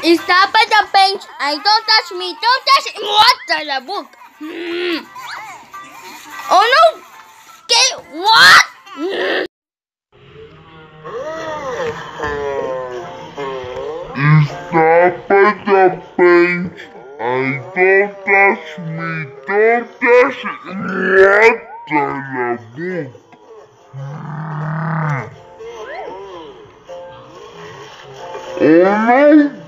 Stop at the bench. I don't touch me. Don't touch me. What the book? Oh no. Okay. What? Stop at the bench. I don't touch me. Don't touch me. What the book? Oh no.